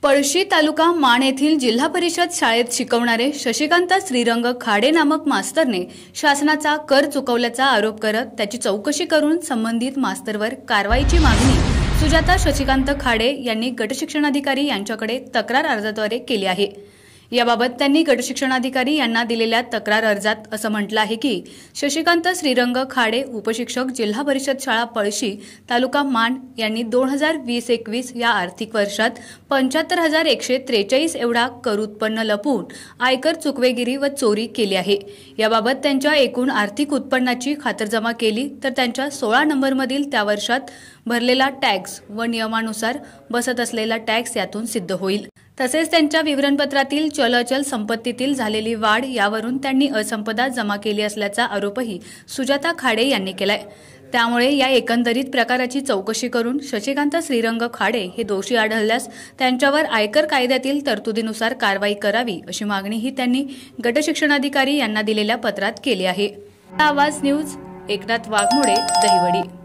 पळशी तालुका माण येथील जिल्हा परिषद शाळेत शिकवणारे शशिकांत श्रीरंग खाडे नामक मास्तरने शासनाचा कर चुकवल्याचा आरोप करत त्याची चौकशी करून संबंधित मास्तरवर कारवाईची मागणी सुजाता शशिकांत खाडे यांनी गटशिक्षणाधिकारी यांच्याकडे तक्रार अर्जाद्वारे केली आहे। याबाबत त्यांनी गटशिक्षणाधिकारी यांना दिलेल्या तक्रार अर्जात असं म्हटलं आहे की शशिकांत श्रीरंग खाडे उपशिक्षक जिल्हा परिषद शाळा पळशी तालुका माण यांनी 2020-21 या आर्थिक वर्षात 75,143 एवढा कर उत्पन्न लपवून आयकर चुकवेगिरी व चोरी केली आहे। याबाबत त्यांच्या एकूण आर्थिक उत्पन्नाची खातरजमा केली तर त्यांच्या 16 नंबरमधील त्या वर्षात भरलेला टॅक्स व नियमानुसार बसत असलेला टॅक्स यातून सिद्ध होईल। तसेच त्यांच्या विवरणपत्रातील चल-अचल संपत्तीतील झालेली वाढ यावरून त्यांनी असंपदा जमा केली असल्याचा आरोपही सुजाता खाडे यांनी केलाय। त्यामुळे या एकंदरीत प्रकाराची चौकशी करून शशिकांत श्रीरंग खाडे हे दोषी आढळल्यास त्यांच्यावर आयकर कायद्यातील तरतुदीनुसार कारवाई करावी अशी मागणीही त्यांनी गटशिक्षणाधिकारी यांना दिलेल्या पत्रात केली आहे। आवाज न्यूज एकनाथ वाघमोडे, दहिवडी।